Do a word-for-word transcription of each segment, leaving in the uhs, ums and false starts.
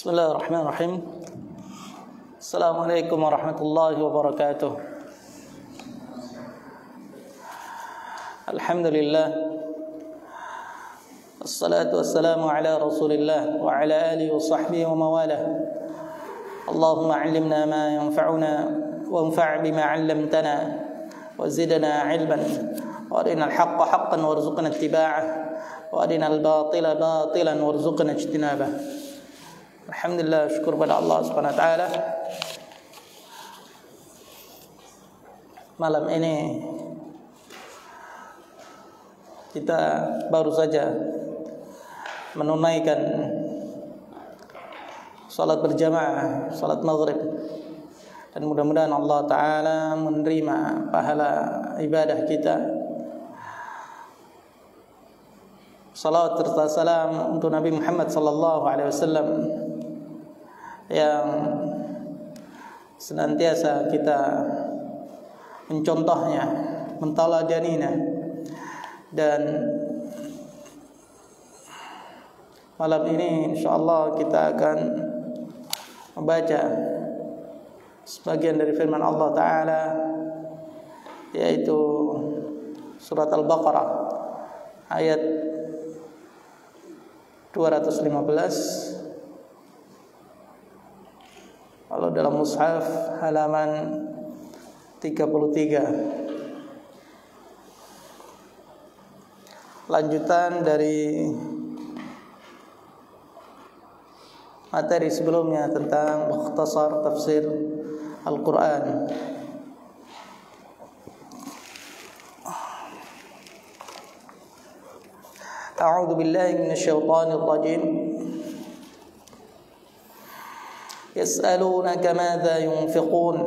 Bismillahirrahmanirrahim. Assalamualaikum warahmatullahi wabarakatuh. Alhamdulillah. Assalatu wassalamu ala Rasulillah wa ala alihi wa sahbihi wa mawalah. Allahumma 'allimna ma yanfa'una wanfa' bima 'allamtana wa zidna 'ilman wa arina al-haqqa haqqan warzuqna ittiba'ah wa arina al-batila batilan warzuqna ijtinabah. Alhamdulillah, syukur pada Allah Subhanahu wa taala. Malam ini kita baru saja menunaikan salat berjamaah, salat maghrib, dan mudah-mudahan Allah taala menerima pahala ibadah kita. Salawat serta salam untuk Nabi Muhammad sallallahu alaihi wasallam yang senantiasa kita mencontohnya, menteladaninya, dan malam ini insyaallah kita akan membaca sebagian dari firman Allah taala, yaitu surat Al-Baqarah ayat dua ratus lima belas. Kalau dalam mushaf halaman tiga puluh tiga. Lanjutan dari materi sebelumnya tentang mukhtasar tafsir Al-Quran. A'udzu billahi minasyaitonir rajim. يسألونك ماذا ينفقون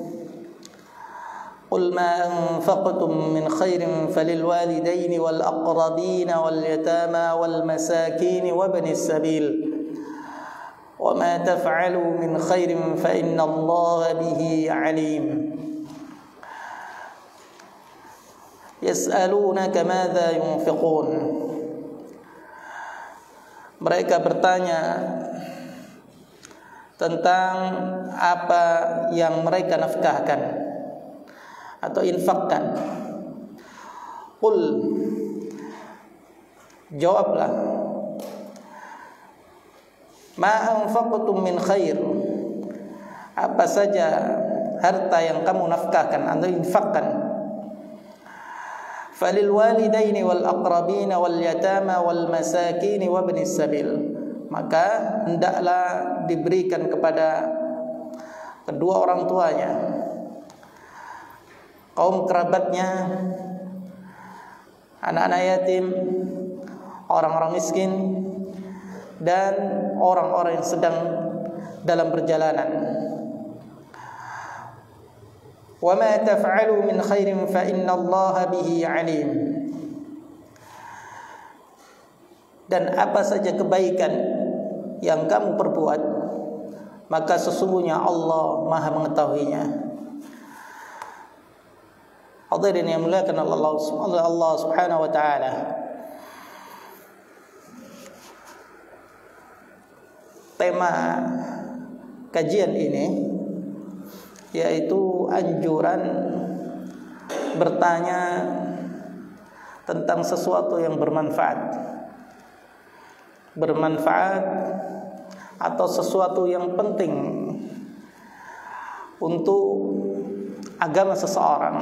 قل ما أنفقتم من خير فللوالدين والأقربين واليتامى والمساكين وابن السبيل وما تفعلوا من خير فإن الله به عليم يسألونك ماذا ينفقون. Mereka bertanya tentang apa yang mereka nafkahkan atau infakkan. Qul, jawablah, ma anfaqtum min khair, apa saja harta yang kamu nafkahkan atau infakkan. Falil walidaini wal aqrabina wal yatama wal masakin wa ibnis sabil, maka hendaklah diberikan kepada kedua orang tuanya, kaum kerabatnya, anak-anak yatim, orang-orang miskin, dan orang-orang yang sedang dalam perjalanan. Wa ma taf'alu min khairin fa innallaha bihi 'alim. Dan apa saja kebaikan yang kamu perbuat, maka sesungguhnya Allah Maha mengetahuinya. Hadirin yang muliakan Allah, Allah Subhanahu wa taala. Tema kajian ini yaitu anjuran bertanya tentang sesuatu yang bermanfaat. Bermanfaat atau sesuatu yang penting untuk agama seseorang.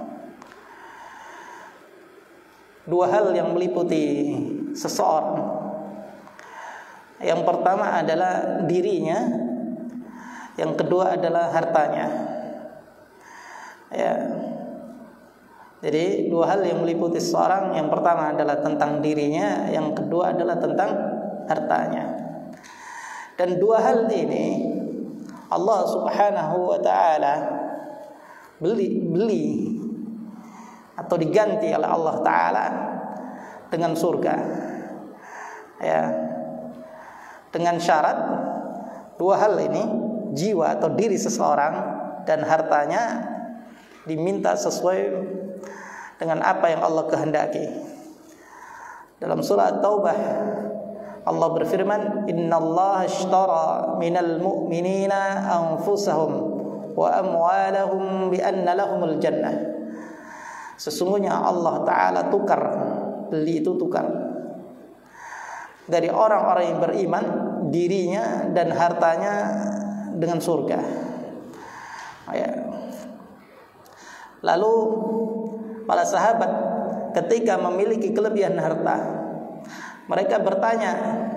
Dua hal yang meliputi seseorang. Yang pertama adalah dirinya, yang kedua adalah hartanya. Ya. Jadi dua hal yang meliputi seseorang, yang pertama adalah tentang dirinya, yang kedua adalah tentang hartanya. Dan dua hal ini Allah Subhanahu wa taala beli beli atau diganti oleh Allah taala dengan surga. Ya. Dengan syarat dua hal ini, jiwa atau diri seseorang dan hartanya, diminta sesuai dengan apa yang Allah kehendaki. Dalam surah Taubah Allah berfirman, "Innallaha ashtara minal mu'minina anfusahum wa amwalahum bi anna lahumul jannah." Sesungguhnya Allah Ta'ala tukar, beli itu tukar dari orang-orang yang beriman dirinya dan hartanya dengan surga. Ya. Lalu para sahabat ketika memiliki kelebihan harta, mereka bertanya,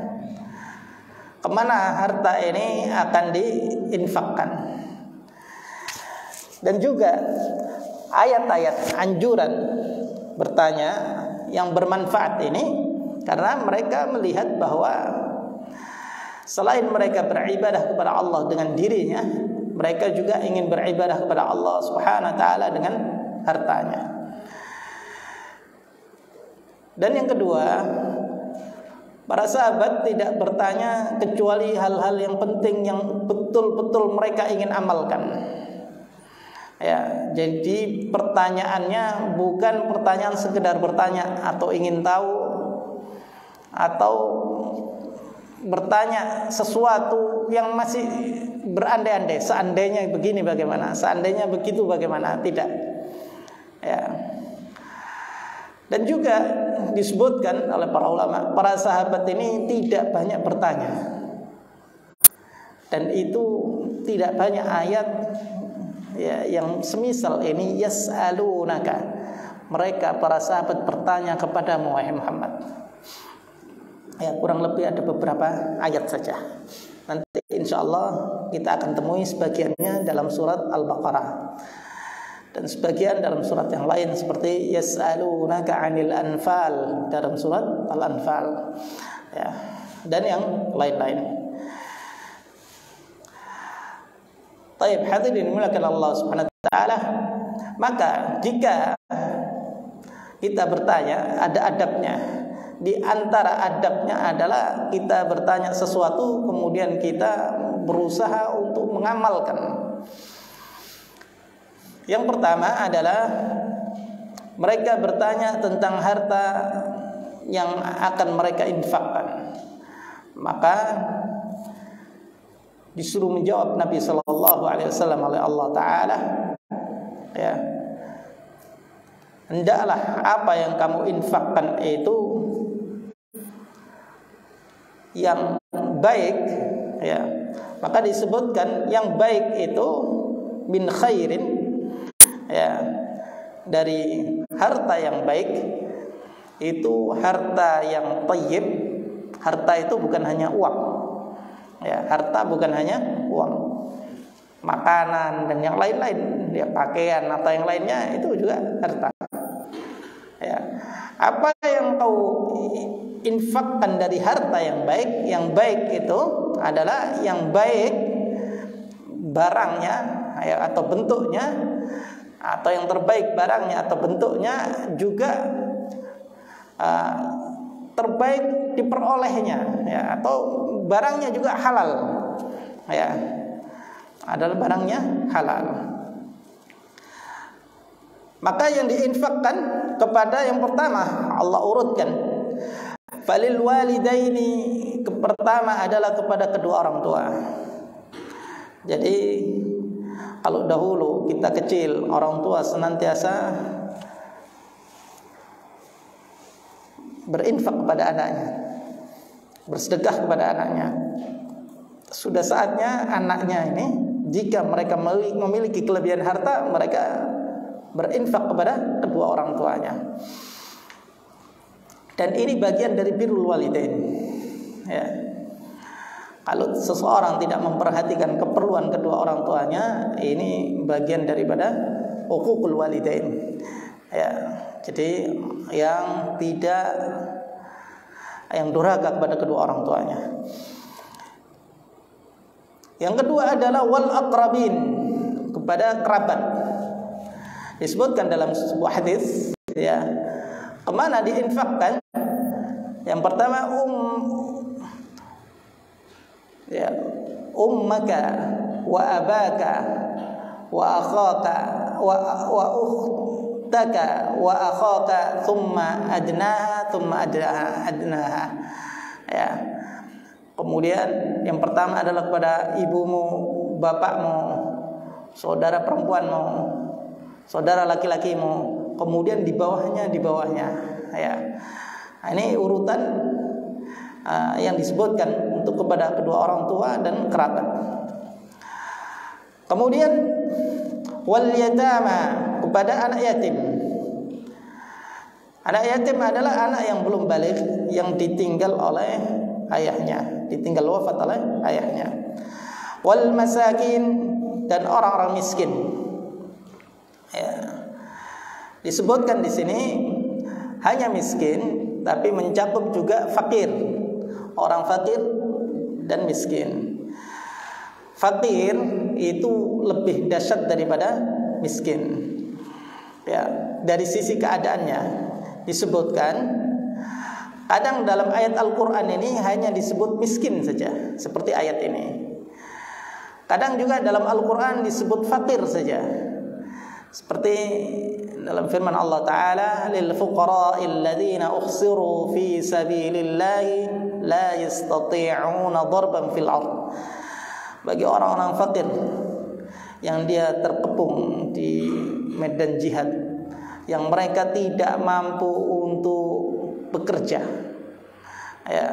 kemana harta ini akan diinfakkan? Dan juga ayat-ayat anjuran bertanya yang bermanfaat ini, karena mereka melihat bahwa selain mereka beribadah kepada Allah dengan dirinya, mereka juga ingin beribadah kepada Allah Subhanahu wa taala dengan hartanya. Dan yang kedua, para sahabat tidak bertanya kecuali hal-hal yang penting yang betul-betul mereka ingin amalkan. Ya, jadi pertanyaannya bukan pertanyaan sekedar bertanya atau ingin tahu atau bertanya sesuatu yang masih berandai-andai, seandainya begini bagaimana, seandainya begitu bagaimana, tidak. Ya. Dan juga disebutkan oleh para ulama, para sahabat ini tidak banyak bertanya. Dan itu tidak banyak ayat ya, yang semisal ini, yas'alunaka. Mereka para sahabat bertanya kepadamu wahai Muhammad. Ya, kurang lebih ada beberapa ayat saja. Nanti insyaallah kita akan temui sebagiannya dalam surat Al-Baqarah dan sebagian dalam surat yang lain seperti yas'alunaka 'anil anfal dalam surat Al-Anfal. Ya, dan yang lain-lain. Baik, hadirin dimulakan Allah Subhanahu wa taala. Maka jika kita bertanya, ada adabnya. Di antara adabnya adalah kita bertanya sesuatu kemudian kita berusaha untuk mengamalkan. Yang pertama adalah mereka bertanya tentang harta yang akan mereka infakkan. Maka disuruh menjawab Nabi sallallahu alaihi wasallam oleh Allah Ta'ala, ya, hendaklah apa yang kamu infakkan itu yang baik, ya. Maka disebutkan yang baik itu min khairin, ya, dari harta yang baik itu harta yang thayyib. Harta itu bukan hanya uang, ya, harta bukan hanya uang, makanan dan yang lain-lain, ya, pakaian atau yang lainnya itu juga harta. Ya, apa yang kau infakkan dari harta yang baik, yang baik itu adalah yang baik barangnya, ya, atau bentuknya, atau yang terbaik barangnya atau bentuknya juga uh, terbaik diperolehnya, ya, atau barangnya juga halal, ya, adalah barangnya halal. Maka yang diinfakkan kepada yang pertama Allah urutkan, falil walidaini, pertama adalah kepada kedua orang tua. Jadi kalau dahulu kita kecil, orang tua senantiasa berinfak kepada anaknya, bersedekah kepada anaknya. Sudah saatnya anaknya ini, jika mereka memiliki kelebihan harta, mereka berinfak kepada kedua orang tuanya. Dan ini bagian dari birrul walidain, ya. Kalau seseorang tidak memperhatikan keperluan kedua orang tuanya, ini bagian daripada uququl walidain, ya. Jadi yang tidak, yang durhaka kepada kedua orang tuanya. Yang kedua adalah wal aqrabin, kepada kerabat. Disebutkan dalam sebuah hadis, ya, kemana diinfakkan? Yang pertama um, ya, ummaka wa abaka wa akhaka wa wa ukhtaka wa akhaka thumma adnaha thumma adnaha adnaha, ya. Kemudian yang pertama adalah kepada ibumu, bapakmu, saudara perempuanmu, saudara laki-lakimu. Kemudian di bawahnya, di bawahnya, ya. Nah, ini urutan uh, yang disebutkan untuk kepada kedua orang tua dan kerabat. Kemudian wal yatama, kepada anak yatim. Anak yatim adalah anak yang belum balik, yang ditinggal oleh ayahnya, ditinggal wafat oleh ayahnya. Wal masakin, dan orang-orang miskin. Ya. Disebutkan di sini hanya miskin, tapi mencakup juga fakir, orang fakir dan miskin. Fakir itu lebih dahsyat daripada miskin. Ya, dari sisi keadaannya disebutkan. Kadang dalam ayat Al-Quran ini hanya disebut miskin saja, seperti ayat ini. Kadang juga dalam Al-Quran disebut fakir saja, seperti dalam firman Allah Ta'ala, lil fuqara'il ladzina ukhsiru fi sabilillahi la yastati'una darban fil ardh. Bagi orang-orang fakir yang dia terkepung di medan jihad, yang mereka tidak mampu untuk bekerja, ya.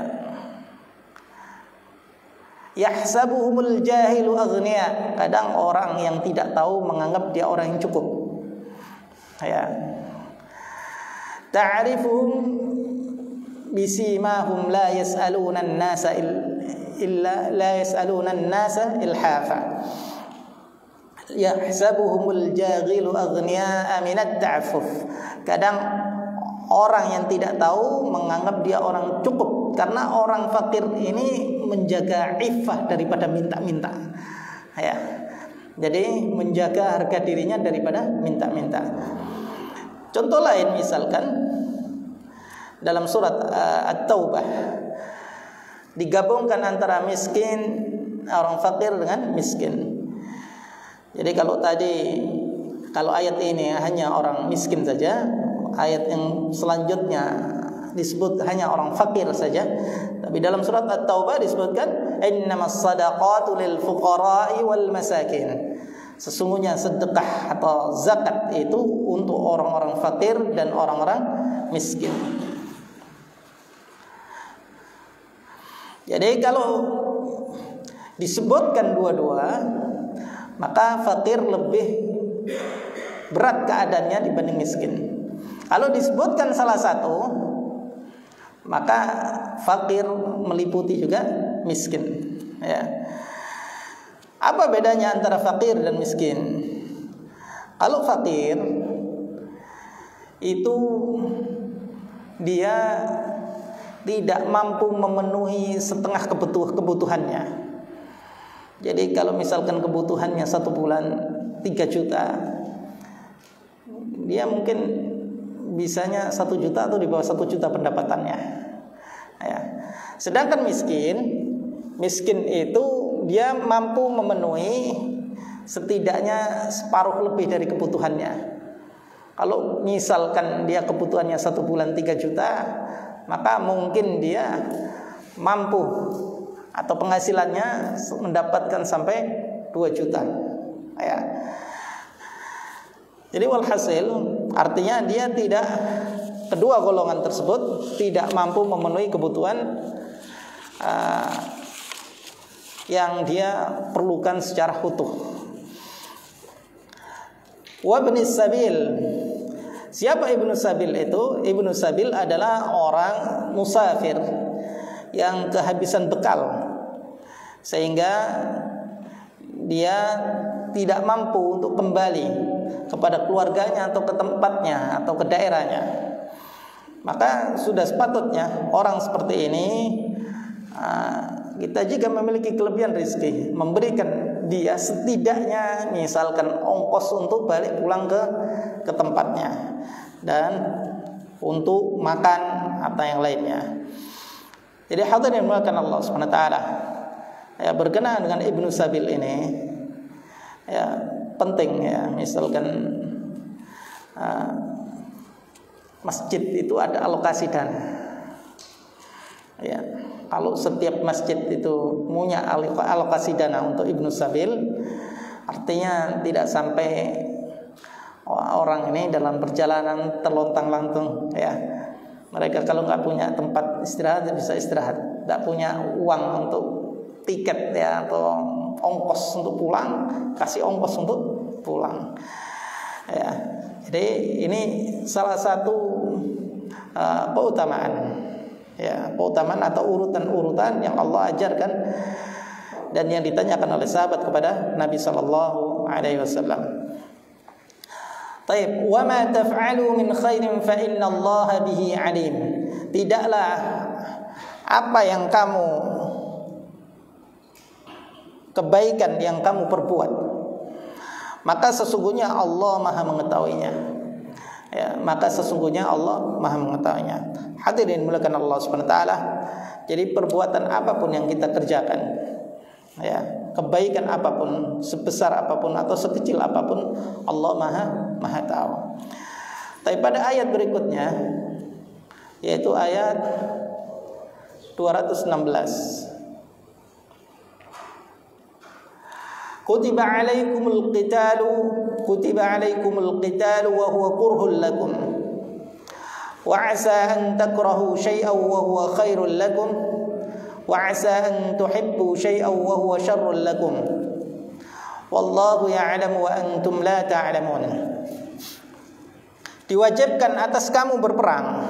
Yahsabuhumul jahilu aghnia, kadang orang yang tidak tahu menganggap dia orang yang cukup, ya. Ta'rifuhum bisimahum la yas'aluna an-nasa illa la yas'aluna an-nasa ilhafa. Yahsabuhumul jahilu aghnia minat ta'affuf. Kadang orang yang tidak tahu menganggap dia orang cukup, karena orang fakir ini menjaga iffah daripada minta-minta, ya. Jadi menjaga harga dirinya daripada minta-minta. Contoh lain misalkan dalam surat uh, At-Taubah, digabungkan antara miskin, orang fakir dengan miskin. Jadi kalau tadi, kalau ayat ini hanya orang miskin saja, ayat yang selanjutnya disebut hanya orang fakir saja. Tapi dalam surat At-Taubah disebutkan innamas shadaqatu lil fuqara'i wal masakin. Sesungguhnya sedekah atau zakat itu untuk orang-orang fakir dan orang-orang miskin. Jadi kalau disebutkan dua-dua, maka fakir lebih berat keadaannya dibanding miskin. Kalau disebutkan salah satu, maka fakir meliputi juga miskin, ya. Apa bedanya antara fakir dan miskin? Kalau fakir itu dia tidak mampu memenuhi setengah kebutuh kebutuhannya. Jadi kalau misalkan kebutuhannya satu bulan tiga juta, dia mungkin bisanya satu juta atau di bawah satu juta pendapatannya, ya. Sedangkan miskin, miskin itu dia mampu memenuhi setidaknya separuh lebih dari kebutuhannya. Kalau misalkan dia kebutuhannya satu bulan tiga juta, maka mungkin dia mampu atau penghasilannya mendapatkan sampai dua juta, ya. Jadi walhasil artinya dia tidak, kedua golongan tersebut tidak mampu memenuhi kebutuhan uh, yang dia perlukan secara utuh. Wa ibnis sabil. Siapa ibnu sabil itu? Ibnu sabil adalah orang musafir yang kehabisan bekal, sehingga dia tidak mampu untuk kembali kepada keluarganya atau ke tempatnya atau ke daerahnya. Maka sudah sepatutnya orang seperti ini, kita jika memiliki kelebihan rezeki, memberikan dia setidaknya misalkan ongkos untuk balik pulang ke ke tempatnya dan untuk makan atau yang lainnya. Jadi hadirin yang dimuliakan Allah Subhanahu wa taala, ya, berkenaan dengan ibnu sabil ini, ya, penting, ya. Misalkan uh, masjid itu ada alokasi dana, ya. Kalau setiap masjid itu punya alokasi dana untuk Ibnu Sabil, artinya tidak sampai orang ini dalam perjalanan terlontang-lantung ya. Mereka kalau nggak punya tempat istirahat bisa istirahat, nggak punya uang untuk tiket ya atau ongkos untuk pulang, kasih ongkos untuk pulang ya. Jadi ini salah satu uh, keutamaan ya, keutamaan atau urutan-urutan yang Allah ajarkan dan yang ditanyakan oleh sahabat kepada Nabi sallallahu alaihi wasallam. Taib, wa ma taf'alu min khairin fa innallaha bihi alim. Tidaklah apa yang kamu kebaikan yang kamu perbuat, maka sesungguhnya Allah Maha mengetahuinya. Ya, maka sesungguhnya Allah Maha mengetahuinya. Hadirin mulakan Allah Subhanahu wa taala. Jadi perbuatan apapun yang kita kerjakan, ya, kebaikan apapun, sebesar apapun atau sekecil apapun, Allah Maha Maha tahu. Tapi pada ayat berikutnya, yaitu ayat dua ratus enam belas. Kutiba alaikumul qitalu kutiba alaikumul qitalu wa huwa kurhul lakum wa asa an takrahu syai'an wa huwa khairul lakum wa asa an tuhibbu syai'an wa huwa syarrul lakum wallahu ya'lamu wa antum la ta'lamun. Diwajibkan atas kamu berperang,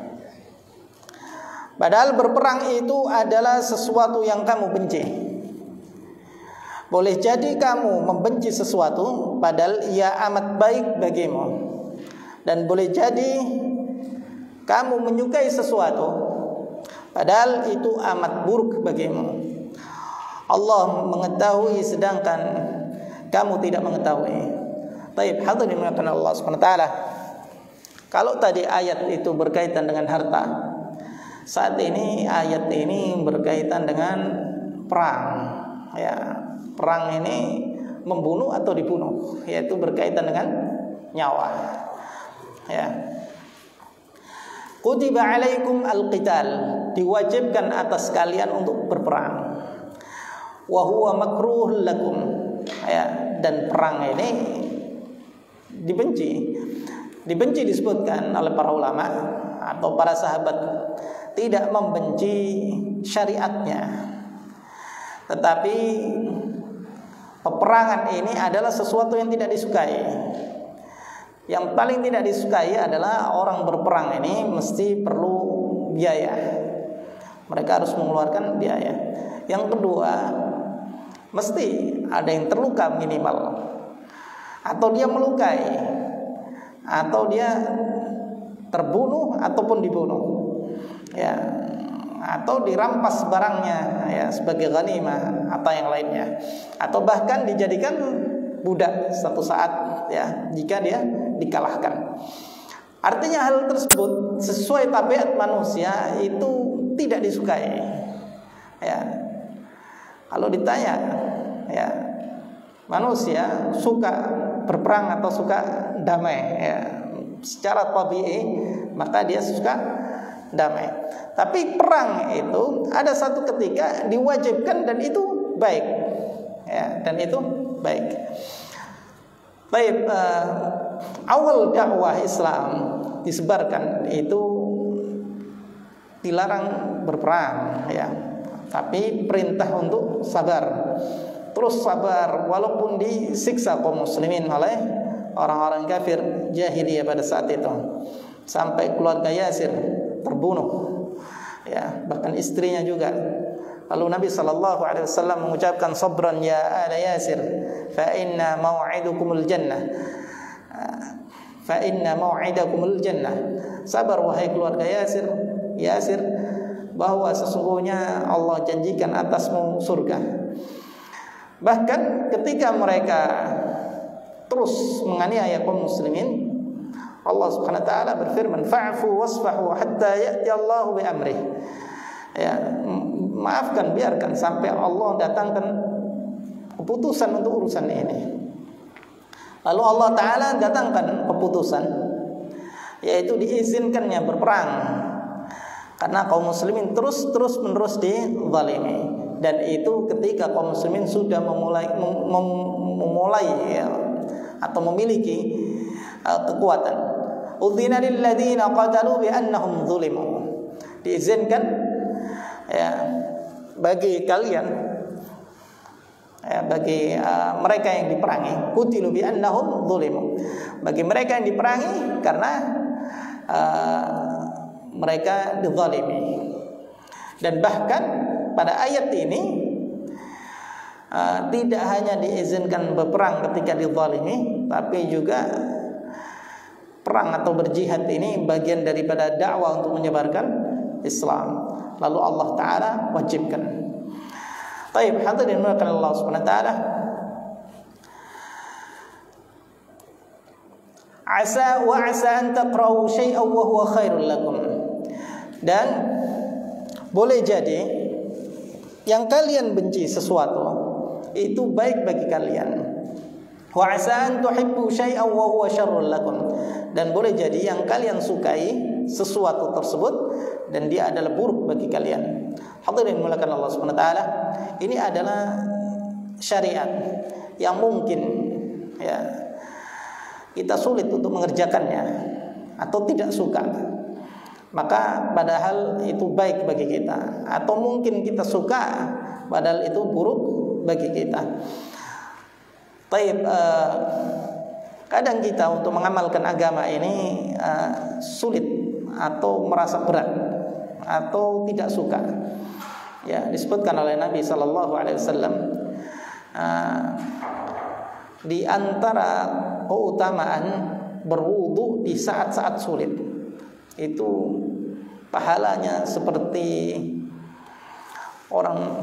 padahal berperang itu adalah sesuatu yang kamu benci. Boleh jadi kamu membenci sesuatu padahal ia amat baik bagimu, dan boleh jadi kamu menyukai sesuatu padahal itu amat buruk bagimu. Allah mengetahui sedangkan kamu tidak mengetahui. Baik, hadirin mengatakan Allah Subhanahu wa taala. Kalau tadi ayat itu berkaitan dengan harta, saat ini ayat ini berkaitan dengan perang. Ya, perang ini membunuh atau dibunuh, yaitu berkaitan dengan nyawa. Ya. Kutiba alaikum al-qital, diwajibkan atas kalian untuk berperang. Wa huwa makruh lakum. Ya, dan perang ini dibenci. Dibenci disebutkan oleh para ulama atau para sahabat tidak membenci syariatnya. Tetapi peperangan ini adalah sesuatu yang tidak disukai. Yang paling tidak disukai adalah orang berperang ini mesti perlu biaya. Mereka harus mengeluarkan biaya. Yang kedua, mesti ada yang terluka minimal, atau dia melukai, atau dia terbunuh ataupun dibunuh, ya, atau dirampas barangnya ya sebagai ghanimah atau yang lainnya, atau bahkan dijadikan budak satu saat ya jika dia dikalahkan. Artinya hal tersebut sesuai tabiat manusia itu tidak disukai. Ya. Kalau ditanya ya, manusia suka berperang atau suka damai ya, secara tabii maka dia suka damai. Tapi perang itu ada satu ketika diwajibkan dan itu baik, ya, dan itu baik. Baik, uh, awal dakwah Islam disebarkan itu dilarang berperang, ya, tapi perintah untuk sabar, terus sabar walaupun disiksa kaum muslimin oleh orang-orang kafir jahiliyah pada saat itu, sampai keluarga Yasir terbunuh, ya, bahkan istrinya juga. Lalu Nabi sallallahu alaihi wasallam mengucapkan sabran ya ala Yasir fa inna mau'idukumul jannah, fa inna mau'idakumul jannah. Sabar wahai keluarga Yasir, Yasir, bahwa sesungguhnya Allah janjikan atasmu surga. Bahkan ketika mereka terus menganiaya kaum muslimin, Allah Subhanahu wa taala berfirman, "Fa'fu wasfahu hatta ya'ti Allahu bi amrih." Ya, maafkan, biarkan sampai Allah datangkan keputusan untuk urusan ini. Lalu Allah taala datangkan keputusan, yaitu diizinkannya berperang. Karena kaum muslimin terus terus menerus dizalimi, dan itu ketika kaum muslimin sudah memulai mem, mem, memulai ya, atau memiliki uh, kekuatan. Udzina lil ladzina qatalu bi annahum zulimu. Diizinkan ya bagi kalian, ya, bagi uh, mereka yang diperangi, qutilu bi annahum zulimu. Bagi mereka yang diperangi karena uh, mereka dizalimi. Dan bahkan pada ayat ini uh, tidak hanya diizinkan berperang ketika dizalimi, tapi juga perang atau berjihad ini bagian daripada dakwah untuk menyebarkan Islam. Lalu Allah Ta'ala wajibkan. Baik, hadirin mulakan Allah Subhanahu Wa Ta'ala. Asa wa asa an taqra'u syai'an wa huwa khairul lakum. Dan boleh jadi yang kalian benci sesuatu itu baik bagi kalian. Wa asa an tuhibbu syai'an wa huwa syarrul lakum. Dan boleh jadi yang kalian sukai sesuatu tersebut dan dia adalah buruk bagi kalian. Hadirin mulakan Allah Subhanahu wa taala, ini adalah syariat yang mungkin ya kita sulit untuk mengerjakannya atau tidak suka. Maka padahal itu baik bagi kita, atau mungkin kita suka padahal itu buruk bagi kita. Baik, uh, kadang kita untuk mengamalkan agama ini uh, sulit atau merasa berat atau tidak suka. Ya, disebutkan oleh Nabi Sallallahu Alaihi Wasallam uh, di antara keutamaan berwudu di saat-saat sulit itu pahalanya seperti orang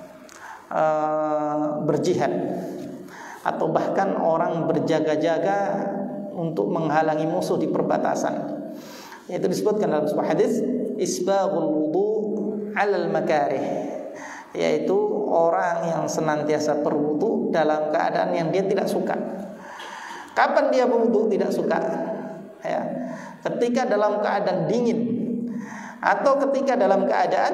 uh, berjihad atau bahkan orang berjaga-jaga untuk menghalangi musuh di perbatasan. Itu disebutkan dalam sebuah hadis, isbaghul wudu 'alal makarih, yaitu orang yang senantiasa berwudu dalam keadaan yang dia tidak suka. Kapan dia berwudu tidak suka? Ya, ketika dalam keadaan dingin atau ketika dalam keadaan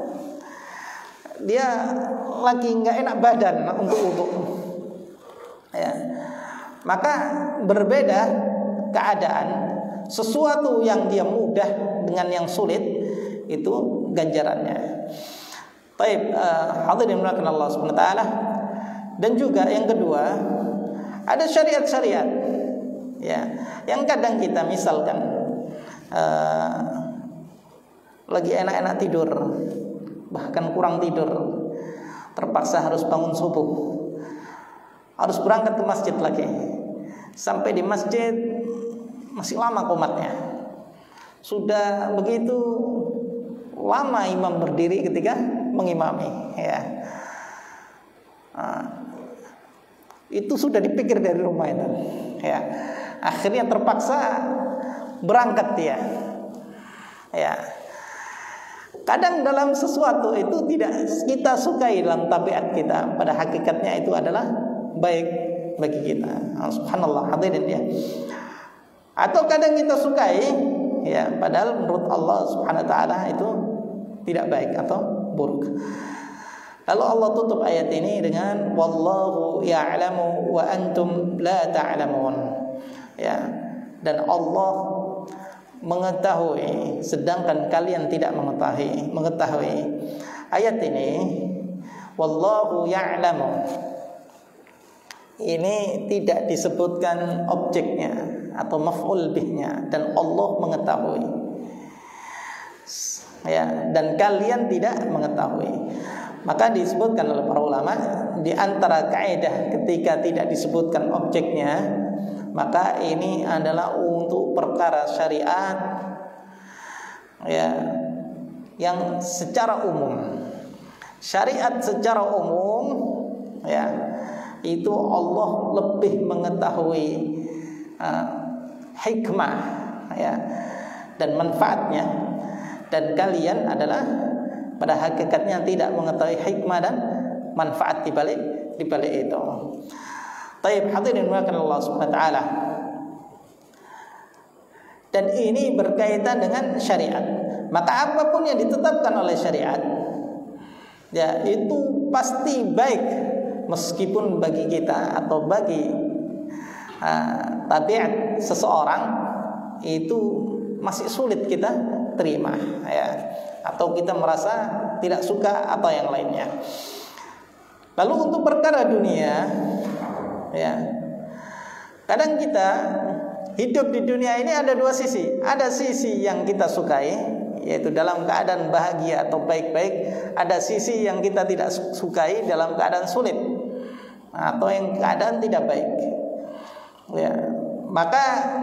dia lagi nggak enak badan untuk wudu. Ya, maka berbeda keadaan. Sesuatu yang dia mudah dengan yang sulit itu ganjarannya. Baik, uh, hadirin mulakan Allah Subhanahu wa taala. Dan juga yang kedua, ada syariat-syariat ya, yang kadang kita misalkan uh, lagi enak-enak tidur, bahkan kurang tidur, terpaksa harus bangun subuh, harus berangkat ke masjid lagi. Sampai di masjid masih lama komatnya. Sudah begitu lama imam berdiri ketika mengimami ya. Nah, itu sudah dipikir dari rumah itu ya. Akhirnya terpaksa berangkat dia ya. Kadang dalam sesuatu itu tidak kita sukai dalam tabiat kita, pada hakikatnya itu adalah baik bagi kita. Subhanallah, hadirin ya. Atau kadang kita sukai ya, padahal menurut Allah Subhanahu wa taala itu tidak baik atau buruk. Lalu Allah tutup ayat ini dengan wallahu ya'lamu wa antum la ta'lamun. Ya, dan Allah mengetahui sedangkan kalian tidak mengetahui. Mengetahui. Ayat ini wallahu ya'lamu, ini tidak disebutkan objeknya atau maf'ul bihnya, dan Allah mengetahui ya, dan kalian tidak mengetahui. Maka disebutkan oleh para ulama di antara kaidah ketika tidak disebutkan objeknya, maka ini adalah untuk perkara syariat ya yang secara umum. Syariat secara umum ya, itu Allah lebih mengetahui uh, hikmah ya dan manfaatnya, dan kalian adalah pada hakikatnya tidak mengetahui hikmah dan manfaat di balik di balik itu. Taib, hadirin mulakan Allah Subhanahu wa taala. Dan ini berkaitan dengan syariat. maka apapun yang ditetapkan oleh syariat, ya itu pasti baik, meskipun bagi kita atau bagi uh, tabiat seseorang itu masih sulit kita terima, ya, atau kita merasa tidak suka atau yang lainnya. Lalu untuk perkara dunia, ya, kadang kita hidup di dunia ini ada dua sisi. Ada sisi yang kita sukai, yaitu dalam keadaan bahagia atau baik-baik. Ada sisi yang kita tidak sukai dalam keadaan sulit atau yang keadaan tidak baik, ya. Maka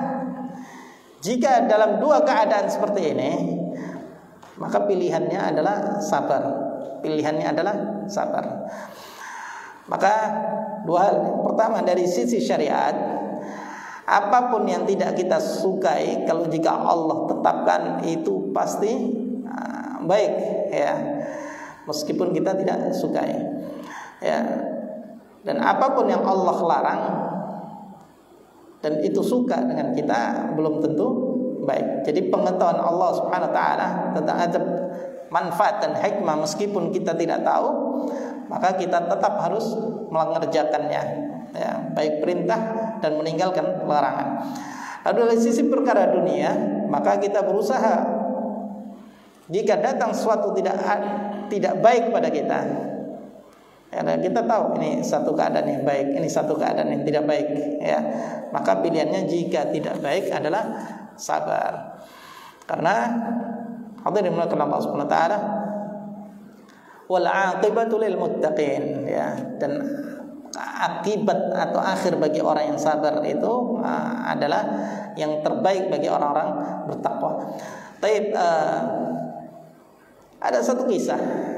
jika dalam dua keadaan seperti ini, maka pilihannya adalah sabar. Pilihannya adalah sabar. Maka dua hal. Yang pertama, dari sisi syariat, apapun yang tidak kita sukai, kalau jika Allah tetapkan itu pasti uh, baik, ya, meskipun kita tidak sukai, ya. Dan apapun yang Allah larang dan itu suka dengan kita, belum tentu baik. Jadi pengetahuan Allah Subhanahu wa taala tentang adab, manfaat dan hikmah, meskipun kita tidak tahu, maka kita tetap harus mengerjakannya, ya, baik perintah dan meninggalkan larangan. Lalu dari sisi perkara dunia, maka kita berusaha jika datang sesuatu tidak tidak baik pada kita, ya, kita tahu ini satu keadaan yang baik, ini satu keadaan yang tidak baik, ya, maka pilihannya jika tidak baik adalah sabar. Karena hadirin Allah Subhanahu wa taala, wal aqibatu lil muttaqin, ya, dan akibat atau akhir bagi orang yang sabar itu uh, adalah yang terbaik bagi orang-orang bertakwa. Taib, uh, ada satu kisah,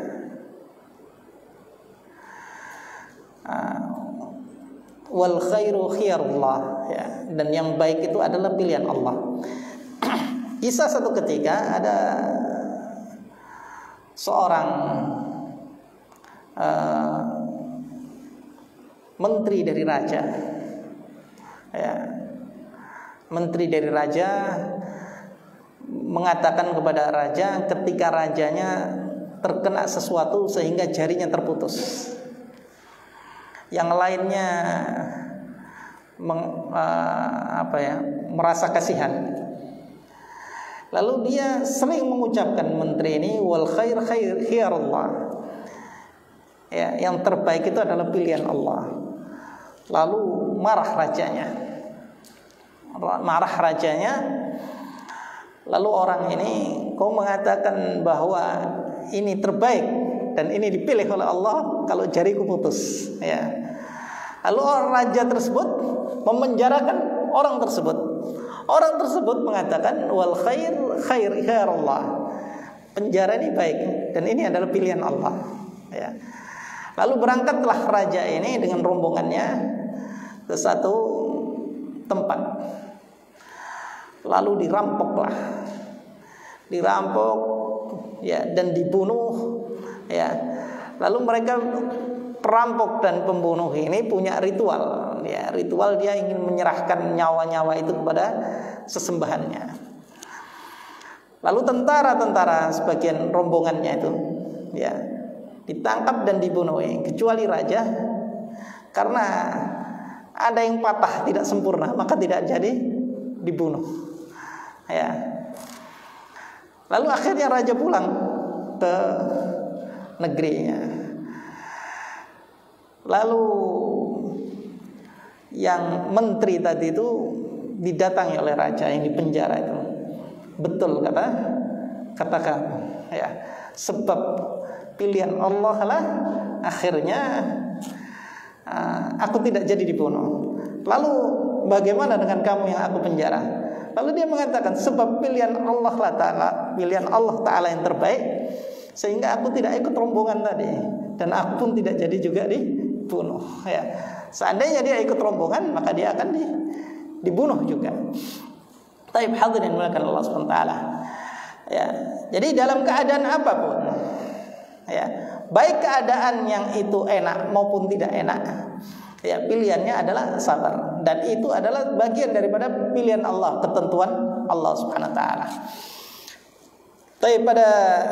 uh, wal khairu khiyarullah, ya, dan yang baik itu adalah pilihan Allah. Kisah satu ketika ada seorang uh, menteri dari raja, ya, menteri dari raja mengatakan kepada raja ketika rajanya terkena sesuatu sehingga jarinya terputus, yang lainnya meng, uh, apa ya, merasa kasihan. Lalu dia sering mengucapkan, menteri ini, wal khair khair khiyarullah, ya, yang terbaik itu adalah pilihan Allah. Lalu marah rajanya, marah rajanya. Lalu orang ini, kau mengatakan bahwa ini terbaik dan ini dipilih oleh Allah, kalau jariku putus, ya. Lalu orang raja tersebut memenjarakan orang tersebut. Orang tersebut mengatakan wal khair khair khairullah, penjara ini baik dan ini adalah pilihan Allah, ya. Lalu berangkatlah raja ini dengan rombongannya ke satu tempat. Lalu dirampoklah, dirampok, ya, dan dibunuh, ya. Lalu mereka, perampok dan pembunuh ini punya ritual, ya, ritual dia ingin menyerahkan nyawa-nyawa itu kepada sesembahannya. Lalu tentara-tentara sebagian rombongannya itu, ya, ditangkap dan dibunuh, kecuali raja, karena ada yang patah tidak sempurna, maka tidak jadi dibunuh, ya. Lalu akhirnya raja pulang ke negerinya. Lalu yang menteri tadi itu didatangi oleh raja yang dipenjara itu. Betul kata kata kamu, ya, sebab pilihan Allah lah akhirnya uh, aku tidak jadi dibunuh. Lalu bagaimana dengan kamu yang aku penjara? Lalu dia mengatakan sebab pilihan Allah lah Ta'ala, pilihan Allah Ta'ala yang terbaik, sehingga aku tidak ikut rombongan tadi, dan aku pun tidak jadi juga dibunuh, ya. Seandainya dia ikut rombongan, maka dia akan di, dibunuh juga. Taib hadirin mulakan Allah subhanahu wa taala, ya. Jadi dalam keadaan apapun, ya, baik keadaan yang itu enak maupun tidak enak, ya, pilihannya adalah sabar, dan itu adalah bagian daripada pilihan Allah, ketentuan Allah subhanahu wa taala. Tapi pada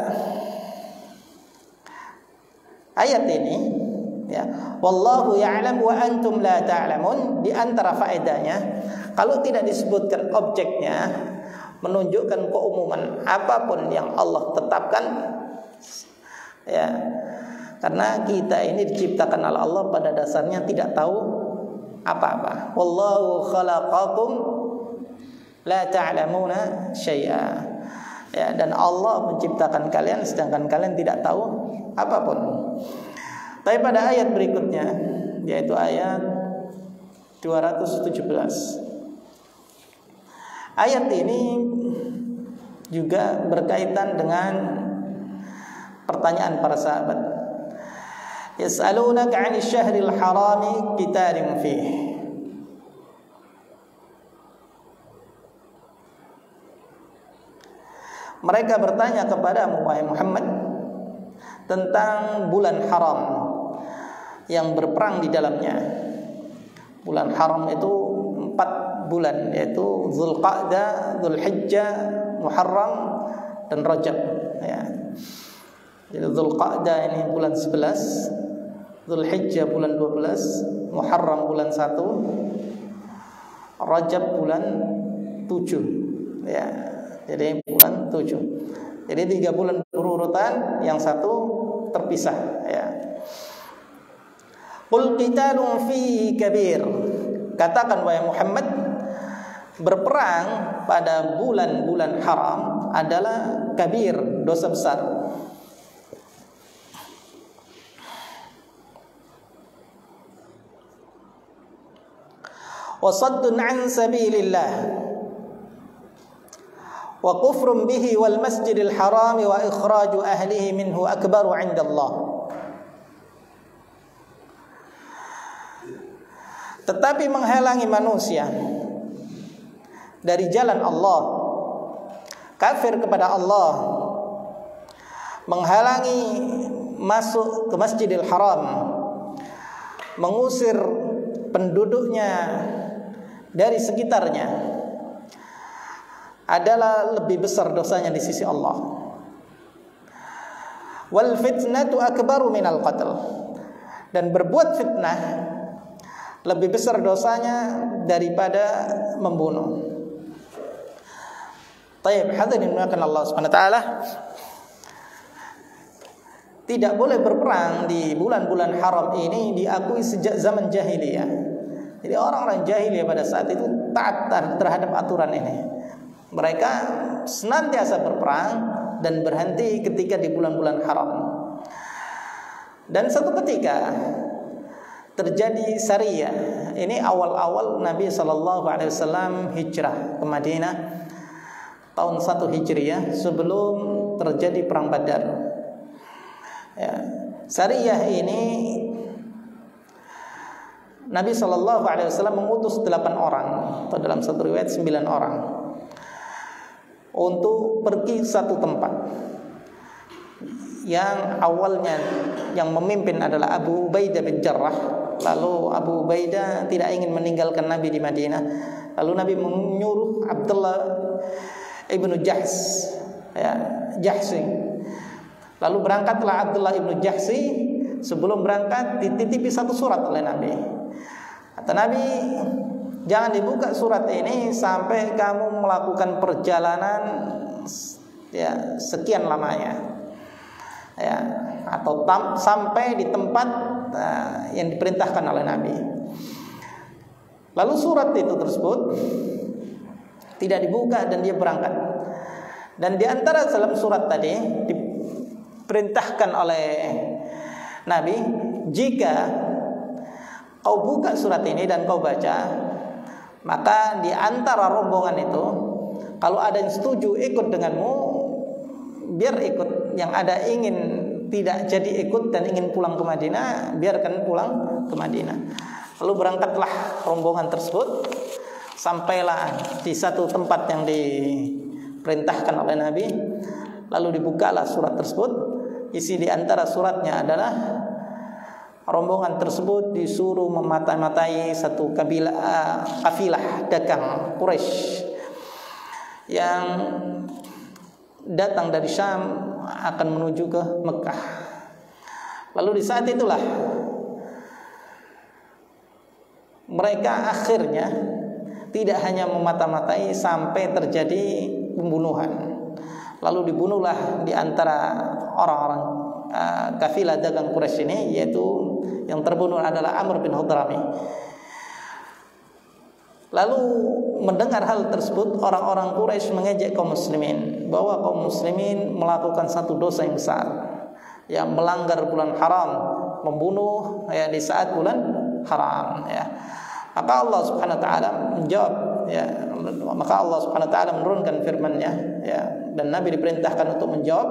ayat ini, ya, wallahu ya'lam wa antum la ta'lamun, di antara faedahnya kalau tidak disebutkan objeknya menunjukkan keumuman apapun yang Allah tetapkan, ya, karena kita ini diciptakan oleh Allah pada dasarnya tidak tahu apa-apa. Wallahu khalaqakum la ta'lamuna syai'a, ya, dan Allah menciptakan kalian sedangkan kalian tidak tahu apapun. Tapi pada ayat berikutnya, yaitu ayat dua ratus tujuh belas, ayat ini juga berkaitan dengan pertanyaan para sahabat. Yas'alunaka 'anil syahril harami qitalin fihi. Mereka bertanya kepadamu wahai Muhammad tentang bulan haram yang berperang di dalamnya. Bulan haram itu empat bulan, yaitu Zulqa'dah, Zulhijjah, Muharram, dan Rajab, ya. Jadi Zulqa'dah ini bulan sebelas, Zulhijjah bulan dua belas, Muharram bulan satu, Rajab bulan tujuh, ya. Jadi bulan tujuh. Jadi tiga bulan berurutan, yang satu terpisah, ya. Qul qitalun fihi kabir. Katakan wahai Muhammad, berperang pada bulan-bulan haram adalah kabir, dosa besar. Wa saddun an sabilillah wa kufrun bihi wal masjidil haram wa ikhraju ahlihi minhu akbaru 'inda Allah. Tetapi menghalangi manusia dari jalan Allah, kafir kepada Allah, menghalangi masuk ke Masjidil Haram, mengusir penduduknya dari sekitarnya, adalah lebih besar dosanya di sisi Allah. Wal fitnatu akbaru minal qatl, dan berbuat fitnah lebih besar dosanya daripada membunuh. Taib, hadirin dimuliakan Allah Subhanahu wa taala. Tidak boleh berperang di bulan-bulan haram ini diakui sejak zaman jahiliyah. Jadi orang-orang jahiliyah pada saat itu taat terhadap aturan ini. Mereka senantiasa berperang dan berhenti ketika di bulan-bulan haram. Dan satu ketika terjadi Sariyah. Ini awal-awal Nabi sallallahu alaihi wasallam hijrah ke Madinah tahun satu Hijriah, sebelum terjadi perang Badar. Ya. Sariyah ini Nabi sallallahu alaihi wasallam mengutus delapan orang, atau dalam satu riwayat sembilan orang, untuk pergi satu tempat. Yang awalnya yang memimpin adalah Abu Ubaidah bin Jarrah. Lalu Abu Ubaidah tidak ingin meninggalkan Nabi di Madinah. Lalu Nabi menyuruh Abdullah ibnu Jahs, ya, Jahsi. Lalu berangkatlah Abdullah ibnu Jahsi. Sebelum berangkat dititipi satu surat oleh Nabi. Kata Nabi, jangan dibuka surat ini sampai kamu melakukan perjalanan, ya, sekian lamanya, ya, atau tam, sampai di tempat uh, yang diperintahkan oleh Nabi. Lalu surat itu tersebut tidak dibuka dan dia berangkat. Dan di antara dalam surat tadi diperintahkan oleh Nabi, jika kau buka surat ini dan kau baca, maka di antara rombongan itu, kalau ada yang setuju ikut denganmu, biar ikut. Yang ada ingin tidak jadi ikut dan ingin pulang ke Madinah, biarkan pulang ke Madinah. Lalu berangkatlah rombongan tersebut, sampailah di satu tempat yang diperintahkan oleh Nabi. Lalu dibukalah surat tersebut. Isi di antara suratnya adalah rombongan tersebut disuruh memata-matai satu kabilah, uh, kafilah dagang Quraisy yang datang dari Syam akan menuju ke Mekah. Lalu di saat itulah mereka akhirnya tidak hanya memata-matai sampai terjadi pembunuhan. Lalu dibunuhlah di antara orang-orang uh, kafilah dagang Quraisy ini, yaitu yang terbunuh adalah Amr bin Hadrami. Lalu mendengar hal tersebut, orang-orang Quraisy mengejek kaum muslimin bahwa kaum muslimin melakukan satu dosa yang besar, yang melanggar bulan haram, membunuh ya di saat bulan haram ya. Maka Allah Subhanahu wa taala menjawab ya, maka Allah Subhanahu wa taala menurunkan firman-Nya ya, dan Nabi diperintahkan untuk menjawab,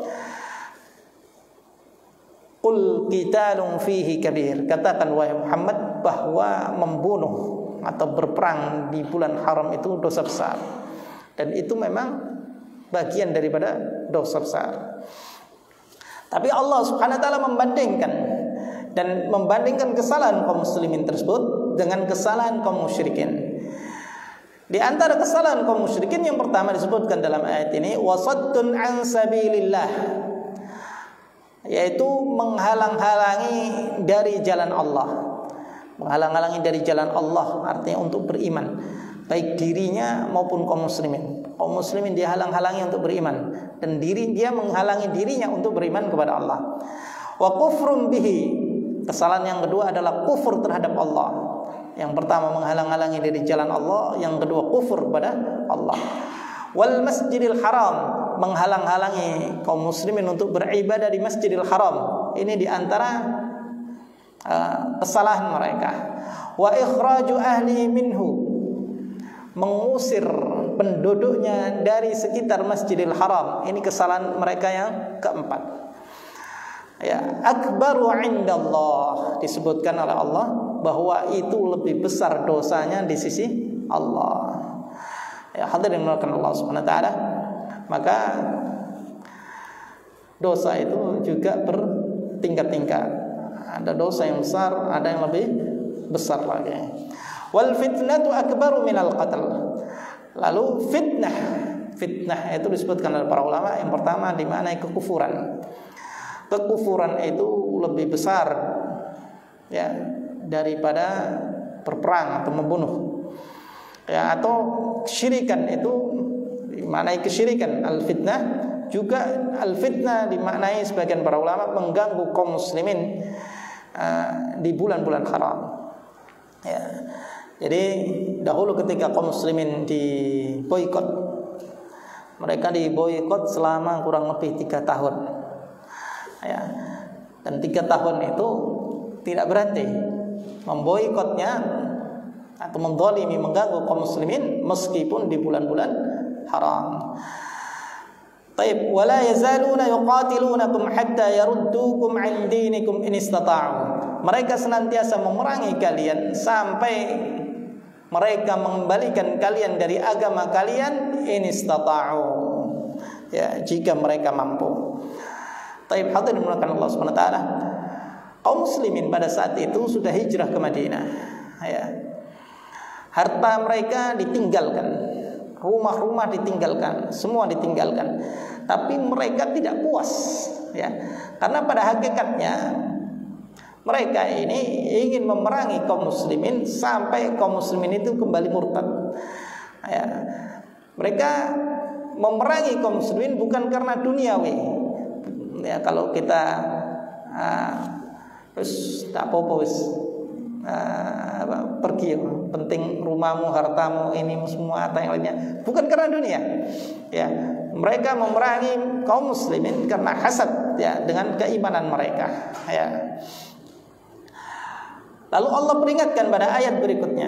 qul qitalun fihi kabir, katakan wahai Muhammad bahwa membunuh atau berperang di bulan haram itu dosa besar, dan itu memang bagian daripada dosa besar. Tapi Allah Subhanahu wa taala membandingkan dan membandingkan kesalahan kaum muslimin tersebut dengan kesalahan kaum musyrikin. Di antara kesalahan kaum musyrikin yang pertama disebutkan dalam ayat ini, wasaddun an sabilillah, yaitu menghalang-halangi dari jalan Allah. Menghalang-halangi dari jalan Allah artinya untuk beriman, baik dirinya maupun kaum muslimin. Kaum muslimin dia halang-halangi untuk beriman, dan diri dia menghalangi dirinya untuk beriman kepada Allah. Wa kufrun bihi, kesalahan yang kedua adalah kufur terhadap Allah. Yang pertama menghalang-halangi dari jalan Allah, yang kedua kufur kepada Allah. Wal masjidil haram, menghalang-halangi kaum muslimin untuk beribadah di Masjidil Haram. Ini di antara uh, kesalahan mereka. Wa ikhraju ahli minhu, mengusir penduduknya dari sekitar Masjidil Haram. Ini kesalahan mereka yang keempat. Ya, akbaru indallah, disebutkan oleh Allah bahwa itu lebih besar dosanya di sisi Allah. Ya, hadirin melakukan Allah Subhanahu wa taala. Maka dosa itu juga bertingkat-tingkat. Ada dosa yang besar, ada yang lebih besar lagi. Wal fitnatu akbaru minal qatl. Lalu fitnah, fitnah itu disebutkan oleh para ulama, yang pertama dimaknai kekufuran. Kekufuran itu lebih besar ya daripada berperang atau membunuh. Ya, atau kesyirikan itu dimaknai kesyirikan. Al-fitnah juga, al-fitnah dimaknai sebagian para ulama mengganggu kaum muslimin uh, di bulan-bulan haram. Ya. Jadi dahulu ketika kaum muslimin diboikot, mereka diboikot selama kurang lebih tiga tahun. Ya. Dan tiga tahun itu tidak berhenti memboikotnya atau mendolimi, mengganggu kaum muslimin meskipun di bulan-bulan haram. Taib, wala yazaluna yuqatilunakum hatta yaruddukum an dinikum in istata'u. Mereka senantiasa memerangi kalian sampai mereka mengembalikan kalian dari agama kalian in istata'u. Ya, jika mereka mampu. Taib, hadirin mulakan Allah Subhanahu wa taala. Kaum muslimin pada saat itu sudah hijrah ke Madinah. Ya. Harta mereka ditinggalkan, rumah-rumah ditinggalkan, semua ditinggalkan. Tapi mereka tidak puas, ya. Karena pada hakikatnya mereka ini ingin memerangi kaum muslimin sampai kaum muslimin itu kembali murtad. Ya. Mereka memerangi kaum muslimin bukan karena duniawi. Ya, kalau kita uh, terus tak apa-apa wis Uh, apa, pergi, penting rumahmu, hartamu, ini semua atau yang lainnya, bukan karena dunia. Ya, mereka memerangi kaum muslimin karena hasad ya dengan keimanan mereka. Ya. Lalu Allah peringatkan pada ayat berikutnya,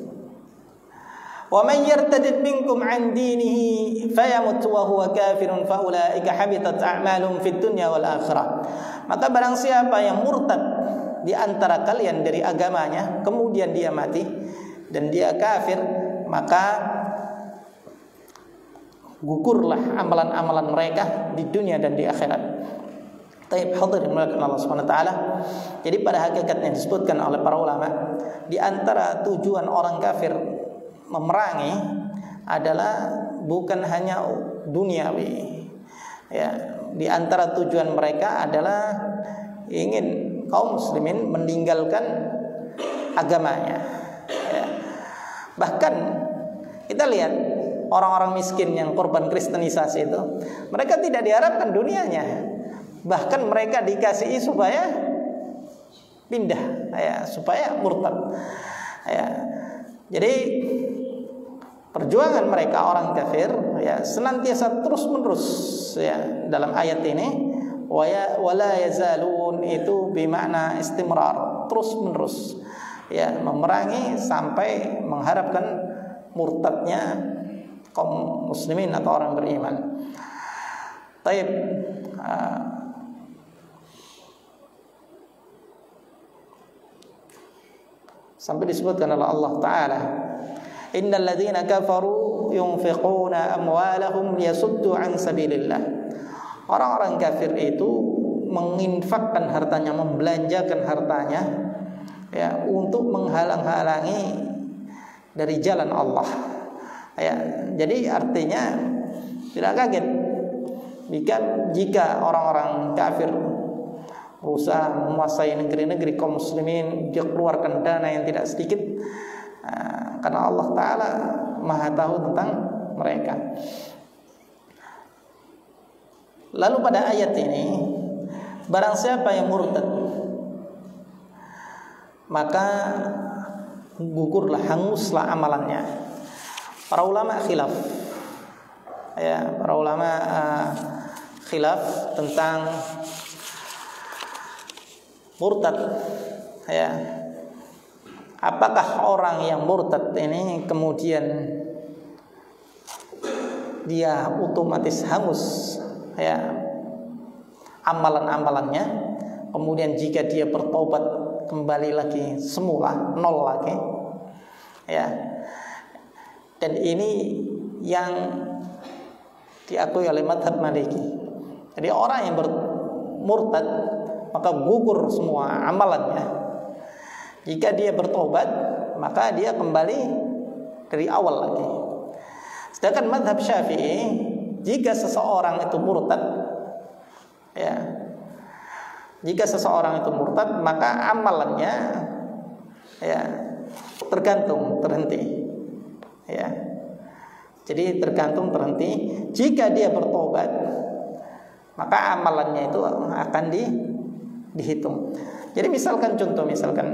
wa man yartadid minkum an dinihi fayamut wa huwa kafirun fa ulaika habitat a'maluhum fid dunya wal akhirah. Maka barang siapa yang murtad di antara kalian dari agamanya, kemudian dia mati dan dia kafir, maka gugurlah amalan-amalan mereka di dunia dan di akhirat. Taib, hadirin mulakan Allah Subhanahu wa taala. Jadi pada hakikatnya disebutkan oleh para ulama, di antara tujuan orang kafir memerangi adalah bukan hanya duniawi, Ya, di antara tujuan mereka adalah ingin kaum muslimin meninggalkan agamanya. Ya. Bahkan kita lihat orang-orang miskin yang korban kristenisasi itu, mereka tidak diharapkan dunianya, bahkan mereka dikasihi supaya pindah, ya, supaya murtad. Ya. Jadi perjuangan mereka orang kafir, ya, senantiasa terus menerus, ya, dalam ayat ini wala yazalun itu bermakna istimrar, terus menerus, ya, memerangi sampai mengharapkan murtadnya kaum muslimin atau orang beriman. Taib, uh, sampai disebutkan oleh Allah Ta'ala, innal ladzina kafaru yunfiquna amwalahum liyasuddu an sabilillah. Orang-orang kafir itu menginfakkan hartanya, membelanjakan hartanya, ya, untuk menghalang-halangi dari jalan Allah. Ya, jadi artinya tidak kaget jika jika orang-orang kafir berusaha menguasai negeri-negeri kaum muslimin, dia keluarkan dana yang tidak sedikit, uh, karena Allah Ta'ala Maha tahu tentang mereka. Lalu pada ayat ini, barang siapa yang murtad, maka gugurlah, hanguslah amalannya. Para ulama khilaf, ya, para ulama uh, khilaf tentang murtad, ya. Apakah orang yang murtad ini kemudian dia otomatis hangus, ya, amalan-amalannya, kemudian jika dia bertobat kembali lagi semula, nol lagi, ya. Dan ini yang diakui oleh mazhab Maliki. Jadi orang yang bermurtad maka gugur semua amalannya. Jika dia bertobat, maka dia kembali dari awal lagi. Sedangkan mazhab Syafi'i, jika seseorang itu murtad, ya, jika seseorang itu murtad, maka amalannya, ya, tergantung, terhenti, ya. Jadi tergantung, terhenti. Jika dia bertobat, maka amalannya itu akan di, dihitung. Jadi misalkan contoh, misalkan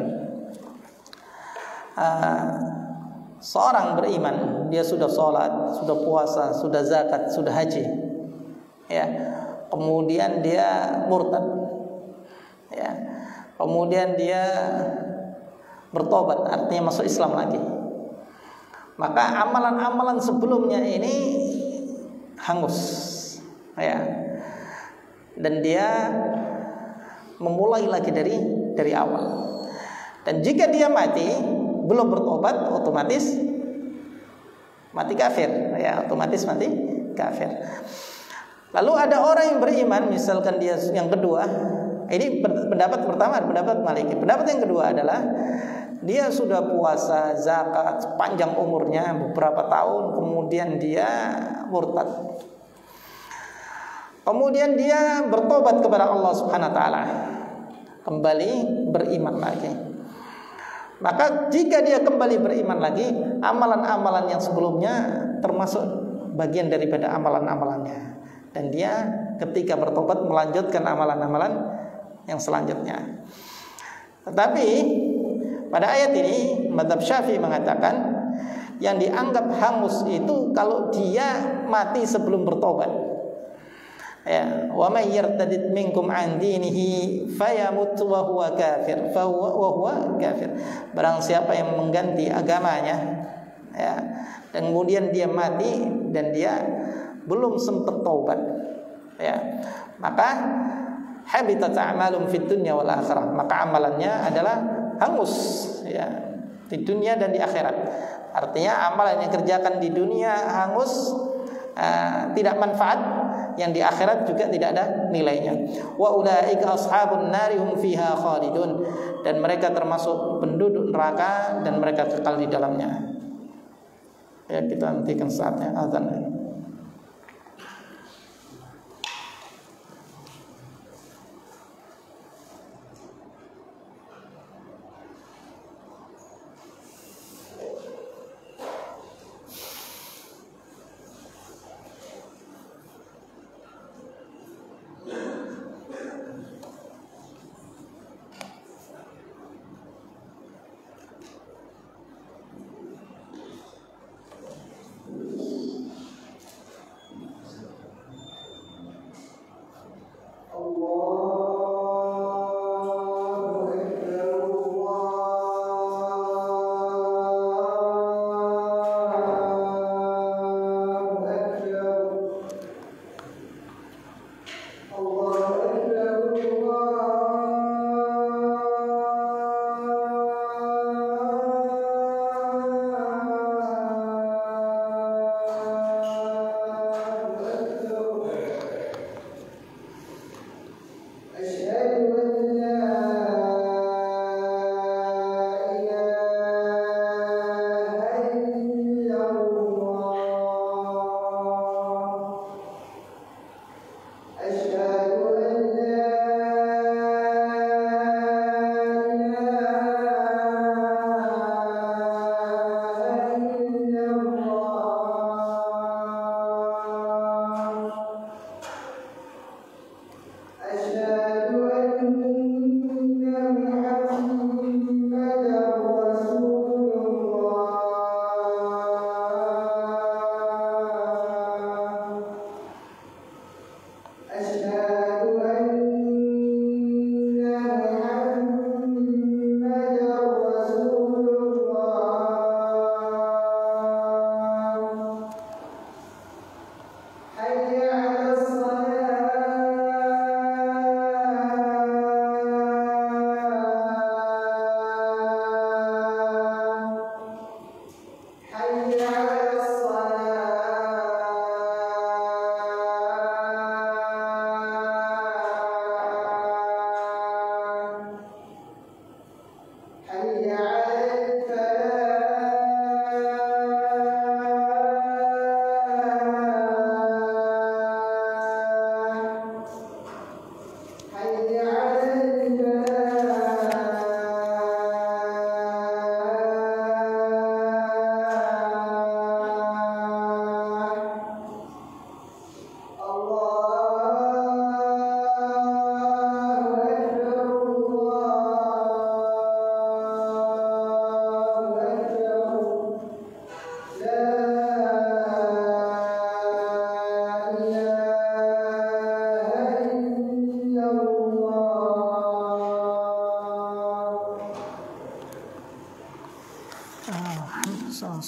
uh, seorang beriman, dia sudah sholat, sudah puasa, sudah zakat, sudah haji, ya, kemudian dia murtad, ya, kemudian dia bertobat, artinya masuk Islam lagi, maka amalan-amalan sebelumnya ini hangus, ya, dan dia memulai lagi dari dari awal. Dan jika dia mati belum bertobat, otomatis mati kafir, ya, otomatis mati kafir. Lalu ada orang yang beriman, misalkan dia yang kedua, ini pendapat pertama, pendapat Maliki. Pendapat yang kedua adalah dia sudah puasa, zakat panjang umurnya beberapa tahun, kemudian dia murtad. Kemudian dia bertobat kepada Allah Subhanahu wa taala, kembali beriman lagi. Maka jika dia kembali beriman lagi, amalan-amalan yang sebelumnya termasuk bagian daripada amalan-amalannya, dan dia ketika bertobat melanjutkan amalan-amalan yang selanjutnya. Tetapi pada ayat ini mazhab Syafi'i mengatakan yang dianggap hangus itu kalau dia mati sebelum bertobat. Ya, wa may yartadid minkum an dinihi fayamut wa huwa kafir fa huwa wa huwa kafir. Barang siapa yang mengganti agamanya, ya, dan kemudian dia mati dan dia belum sempat taubat, ya, maka habitat a'malum fid dunya wal akhirah, maka amalannya adalah hangus, ya, di dunia dan di akhirat. Artinya amalan yang kerjakan di dunia hangus, uh, tidak manfaat, yang di akhirat juga tidak ada nilainya. Wa ulaika ashabun nari hum fiha khalidun, dan mereka termasuk penduduk neraka dan mereka kekal di dalamnya. Ya, kita nantikan saatnya azan.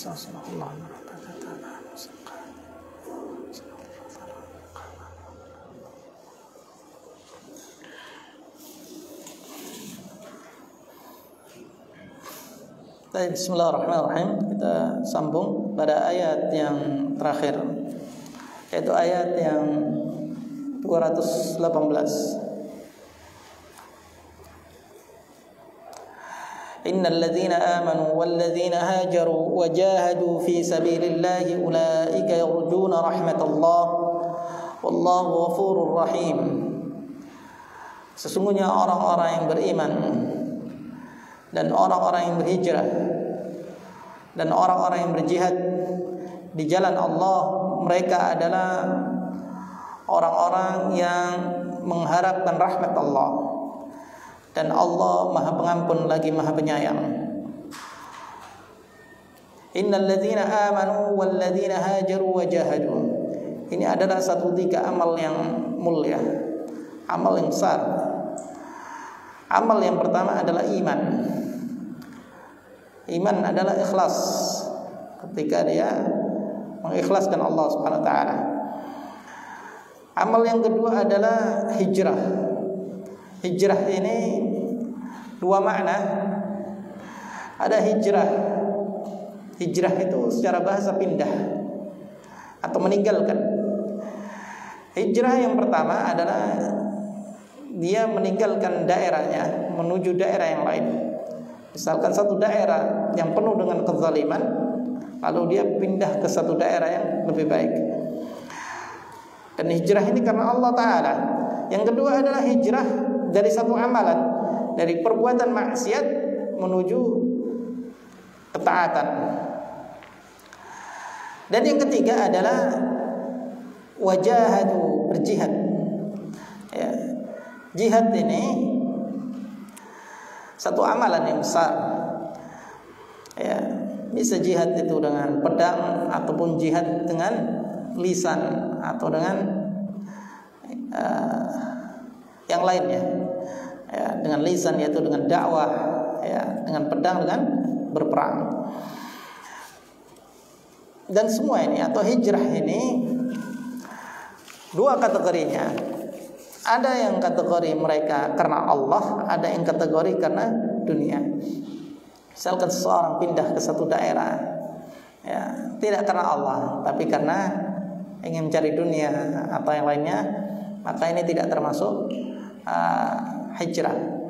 Bismillahirrahmanirrahim. Kita sambung pada ayat yang terakhir, yaitu ayat yang dua ratus delapan belas. Innal ladzina amanu wal ladzina hajaru wa jahadu fi sabilillahi ulaika yarjuna rahmatallah wallahu ghafurur rahim. Sesungguhnya orang-orang yang beriman dan orang-orang yang berhijrah dan orang-orang yang berjihad di jalan Allah, mereka adalah orang-orang yang mengharapkan rahmat Allah, dan Allah Maha Pengampun lagi Maha Penyayang. Innal ladzina amanu wal ladzina hajaru wa jahadu. Ini adalah satu tiga amal yang mulia, amal yang besar. Amal yang pertama adalah iman. Iman adalah ikhlas, ketika dia mengikhlaskan Allah Subhanahu wa taala. Amal yang kedua adalah hijrah. Hijrah ini dua makna. Ada hijrah. Hijrah itu secara bahasa pindah atau meninggalkan. Hijrah yang pertama adalah dia meninggalkan daerahnya menuju daerah yang lain. Misalkan satu daerah yang penuh dengan kezaliman, lalu dia pindah ke satu daerah yang lebih baik. Dan hijrah ini karena Allah Ta'ala. Yang kedua adalah hijrah dari satu amalan, dari perbuatan maksiat menuju ketaatan. Dan yang ketiga adalah wajahadu, berjihad. Ya. Jihad ini satu amalan yang besar. Ya, bisa jihad itu dengan pedang ataupun jihad dengan lisan atau dengan uh, yang lainnya. Ya, dengan lisan yaitu dengan dakwah, ya, dengan pedang dengan berperang. Dan semua ini atau hijrah ini dua kategorinya. Ada yang kategori mereka karena Allah, ada yang kategori karena dunia. Misalkan seseorang pindah ke satu daerah, ya, tidak karena Allah, tapi karena ingin mencari dunia atau yang lainnya, maka ini tidak termasuk uh, hijrah.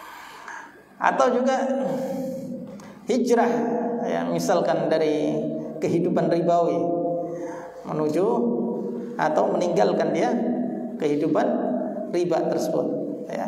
Atau juga hijrah, ya, misalkan dari kehidupan ribawi menuju atau meninggalkan dia kehidupan riba tersebut, ya.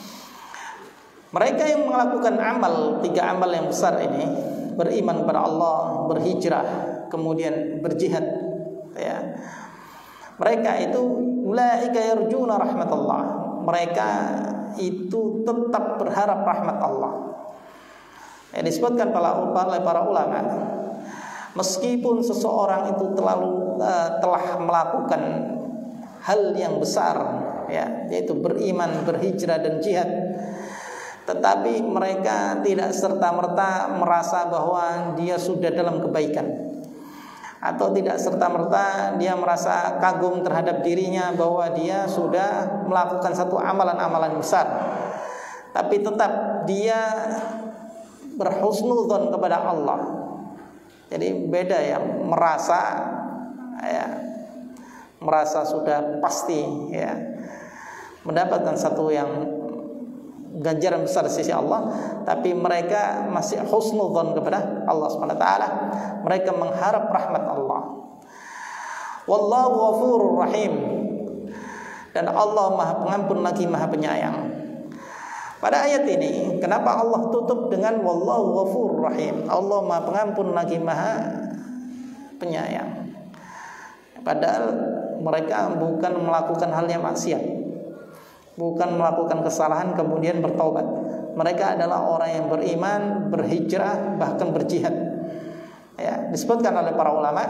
Mereka yang melakukan amal, tiga amal yang besar ini, beriman kepada Allah, berhijrah, kemudian berjihad, ya. Mereka itu ulaika yarjuna rahmatullah. Mereka itu tetap berharap rahmat Allah. Ya, disebutkan oleh para ulama, meskipun seseorang itu terlalu uh, telah melakukan hal yang besar, ya, yaitu beriman, berhijrah dan jihad, tetapi mereka tidak serta-merta merasa bahwa dia sudah dalam kebaikan, atau tidak serta-merta dia merasa kagum terhadap dirinya bahwa dia sudah melakukan satu amalan-amalan besar, tapi tetap dia berhusnudzon kepada Allah. Jadi beda ya, merasa ya, merasa sudah pasti, ya, mendapatkan satu yang ganjaran besar di sisi Allah, tapi mereka masih husnudzon kepada Allah Subhanahu wa taala. Mereka mengharap rahmat Allah. Wallahu ghafurur rahim. Dan Allah Maha Pengampun lagi Maha Penyayang. Pada ayat ini, kenapa Allah tutup dengan wallahu ghafurur rahim? Allah Maha Pengampun lagi Maha Penyayang. Padahal mereka bukan melakukan hal yang maksiat, bukan melakukan kesalahan kemudian bertaubat. Mereka adalah orang yang beriman, berhijrah, bahkan berjihad. Ya, disebutkan oleh para ulama.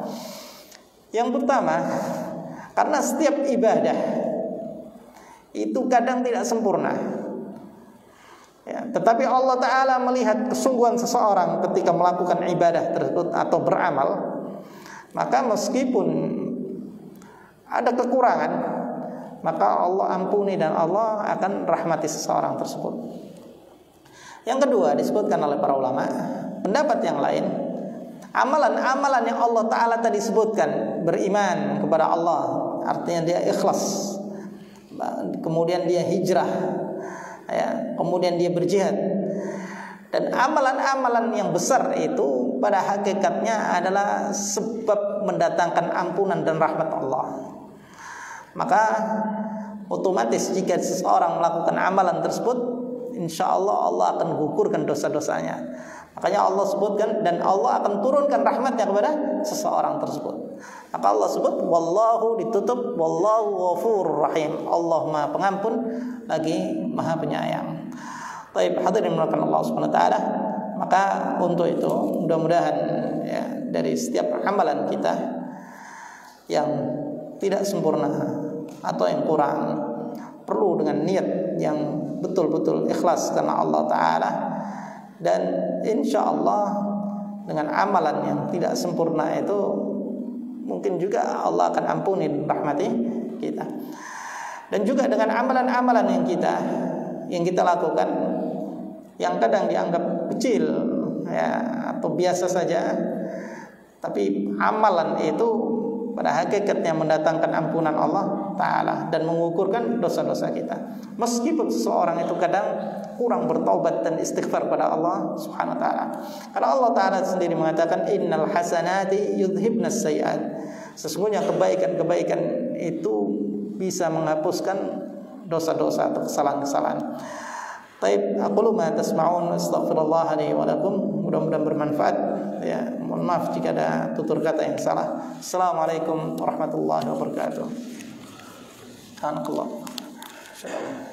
Yang pertama, karena setiap ibadah itu kadang tidak sempurna. Ya, tetapi Allah Ta'ala melihat kesungguhan seseorang ketika melakukan ibadah tersebut atau beramal, maka meskipun ada kekurangan, maka Allah ampuni dan Allah akan rahmati seseorang tersebut. Yang kedua disebutkan oleh para ulama, pendapat yang lain, amalan-amalan yang Allah Ta'ala tadi sebutkan, beriman kepada Allah, artinya dia ikhlas, kemudian dia hijrah, ya, kemudian dia berjihad, dan amalan-amalan yang besar itu pada hakikatnya adalah sebab mendatangkan ampunan dan rahmat Allah. Maka otomatis jika seseorang melakukan amalan tersebut, insya Allah Allah akan gugurkan dosa-dosanya. Makanya Allah sebutkan, dan Allah akan turunkan rahmatnya kepada seseorang tersebut. Maka Allah sebut wallahu, ditutup wallahu ghafurur rahim, Allah Maha Pengampun lagi Maha Penyayang. Baik, hadirin melakukan Allah Subhanahu wa taala. Maka untuk itu mudah-mudahan ya, dari setiap amalan kita yang tidak sempurna atau yang kurang, perlu dengan niat yang betul-betul ikhlas karena Allah Ta'ala. Dan insya Allah dengan amalan yang tidak sempurna itu mungkin juga Allah akan ampuni dan rahmati kita. Dan juga dengan amalan-amalan yang kita yang kita lakukan yang kadang dianggap kecil ya, atau biasa saja, tapi amalan itu pada hakikatnya mendatangkan ampunan Allah Ta'ala dan mengukurkan dosa-dosa kita. Meskipun seseorang itu kadang kurang bertaubat dan istighfar pada Allah Subhanahu wa taala. Karena Allah Ta'ala sendiri mengatakan innal hasanati yudhibnas sayyi'at. Sesungguhnya kebaikan-kebaikan itu bisa menghapuskan dosa-dosa atau kesalahan-kesalahan. Taib, aqulu ma tasma'un, astaghfirullah li wa lakum. Mudah-mudahan bermanfaat. Ya, mohon maaf jika ada tutur kata yang salah. Assalamualaikum warahmatullahi wabarakatuh. Subhanallah.